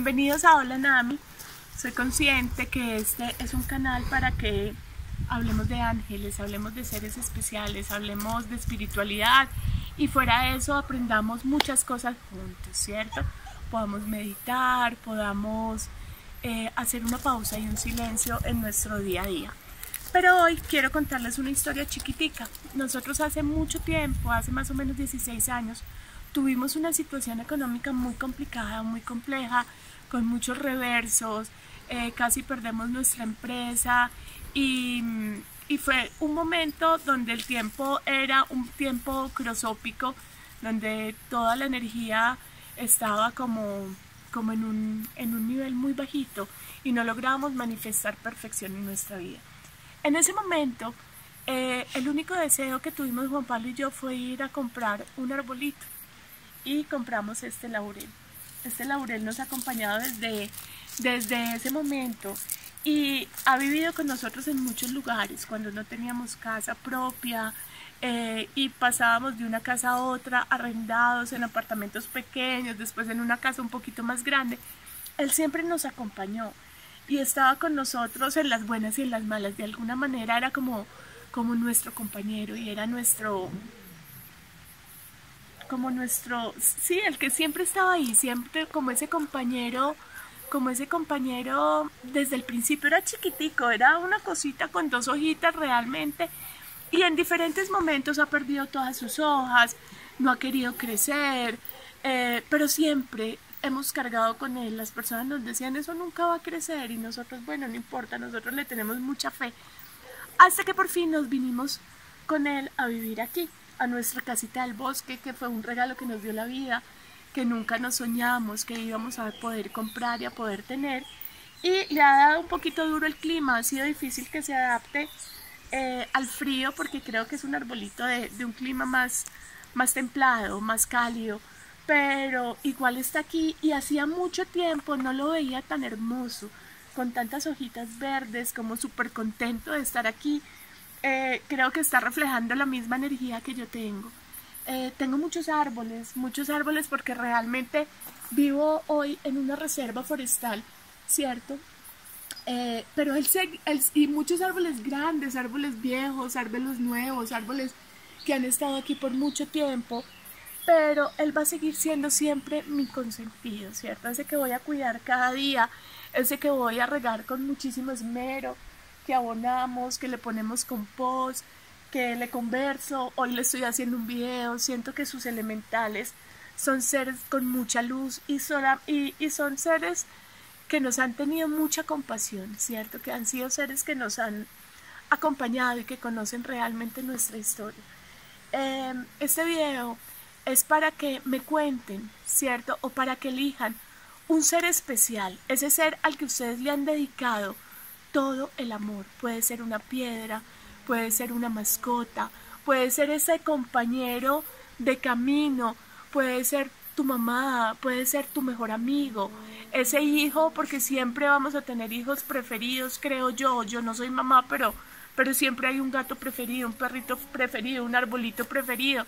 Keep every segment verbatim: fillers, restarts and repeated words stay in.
Bienvenidos a Hola Nami. Soy consciente que este es un canal para que hablemos de ángeles, hablemos de seres especiales, hablemos de espiritualidad y fuera de eso aprendamos muchas cosas juntos, ¿cierto? Podamos meditar, podamos eh, hacer una pausa y un silencio en nuestro día a día. Pero hoy quiero contarles una historia chiquitica. Nosotros hace mucho tiempo, hace más o menos dieciséis años, tuvimos una situación económica muy complicada, muy compleja, con muchos reversos, eh, casi perdemos nuestra empresa y, y fue un momento donde el tiempo era un tiempo crosópico, donde toda la energía estaba como, como en, un, en un nivel muy bajito y no lográbamos manifestar perfección en nuestra vida. En ese momento, eh, el único deseo que tuvimos Juan Pablo y yo fue ir a comprar un arbolito y compramos este laurel. Este laurel nos ha acompañado desde, desde ese momento y ha vivido con nosotros en muchos lugares, cuando no teníamos casa propia eh, y pasábamos de una casa a otra, arrendados en apartamentos pequeños, después en una casa un poquito más grande. Él siempre nos acompañó y estaba con nosotros en las buenas y en las malas. De alguna manera era como, como nuestro compañero y era nuestro... como nuestro, sí, el que siempre estaba ahí, siempre como ese compañero, como ese compañero desde el principio. Era chiquitico, era una cosita con dos hojitas realmente y en diferentes momentos ha perdido todas sus hojas, no ha querido crecer, eh, pero siempre hemos cargado con él. Las personas nos decían eso nunca va a crecer y nosotros, bueno, no importa, nosotros le tenemos mucha fe, hasta que por fin nos vinimos con él a vivir aquí, a nuestra casita del bosque, que fue un regalo que nos dio la vida, que nunca nos soñamos que íbamos a poder comprar y a poder tener. Y le ha dado un poquito duro el clima, ha sido difícil que se adapte eh, al frío, porque creo que es un arbolito de, de un clima más, más templado, más cálido, pero igual está aquí y hacía mucho tiempo no lo veía tan hermoso, con tantas hojitas verdes, como súper contento de estar aquí. Eh, creo que está reflejando la misma energía que yo tengo. Eh, tengo muchos árboles, muchos árboles porque realmente vivo hoy en una reserva forestal, ¿cierto? Eh, pero él, se, él y muchos árboles grandes, árboles viejos, árboles nuevos, árboles que han estado aquí por mucho tiempo, pero él va a seguir siendo siempre mi consentido, ¿cierto? Ese que voy a cuidar cada día, ese que voy a regar con muchísimo esmero, que abonamos, que le ponemos compost, que le converso. Hoy le estoy haciendo un video. Siento que sus elementales son seres con mucha luz y son, y, y son seres que nos han tenido mucha compasión, ¿cierto? Que han sido seres que nos han acompañado y que conocen realmente nuestra historia. Eh, este video es para que me cuenten, ¿cierto? O para que elijan un ser especial, ese ser al que ustedes le han dedicado todo el amor. Puede ser una piedra, puede ser una mascota, puede ser ese compañero de camino, puede ser tu mamá, puede ser tu mejor amigo, ese hijo, porque siempre vamos a tener hijos preferidos, creo yo. Yo no soy mamá, pero, pero siempre hay un gato preferido, un perrito preferido, un arbolito preferido.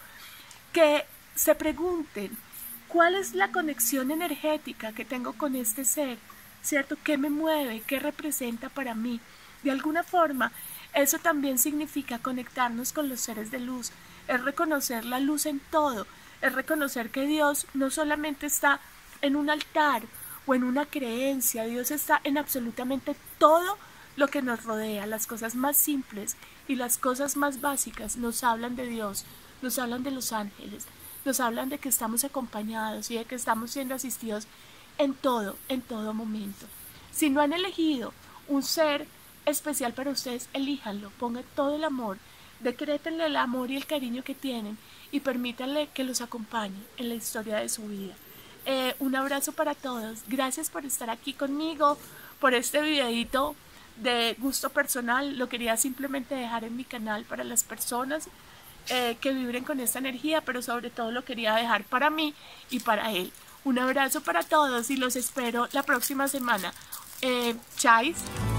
Que se pregunten, ¿cuál es la conexión energética que tengo con este ser? ¿Cierto? ¿Qué me mueve? ¿Qué representa para mí? De alguna forma, eso también significa conectarnos con los seres de luz, es reconocer la luz en todo, es reconocer que Dios no solamente está en un altar o en una creencia, Dios está en absolutamente todo lo que nos rodea. Las cosas más simples y las cosas más básicas nos hablan de Dios, nos hablan de los ángeles, nos hablan de que estamos acompañados y de que estamos siendo asistidos en todo, en todo momento. Si no han elegido un ser especial para ustedes, elíjanlo, pongan todo el amor, decrétenle el amor y el cariño que tienen y permítanle que los acompañe en la historia de su vida. Eh, un abrazo para todos, gracias por estar aquí conmigo, por este videito de gusto personal. Lo quería simplemente dejar en mi canal para las personas eh, que vibren con esta energía, pero sobre todo lo quería dejar para mí y para él. Un abrazo para todos y los espero la próxima semana. Eh, chais.